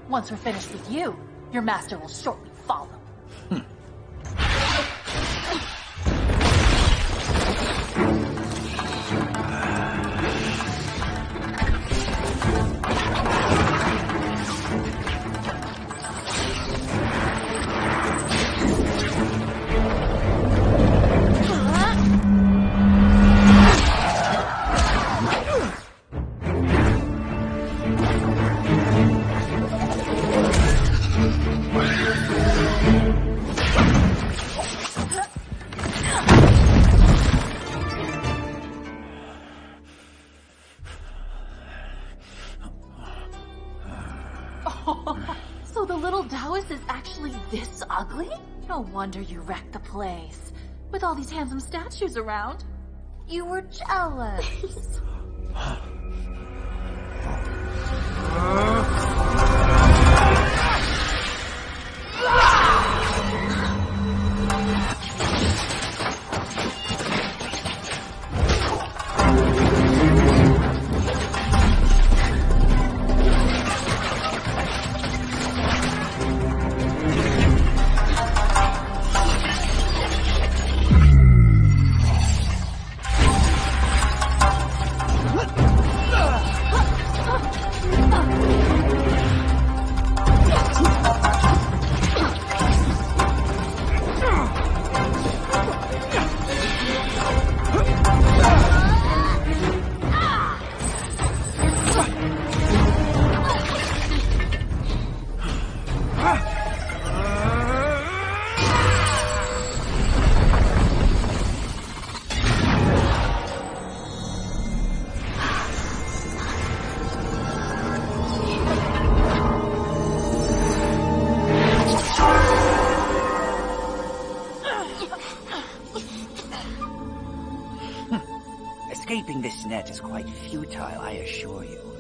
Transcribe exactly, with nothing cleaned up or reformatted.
Once we're finished with you, your master will shortly follow. Hmm. So the little Taoist is actually this ugly? No wonder you wrecked the place. With all these handsome statues around, you were jealous. Escaping this net is quite futile, I assure you.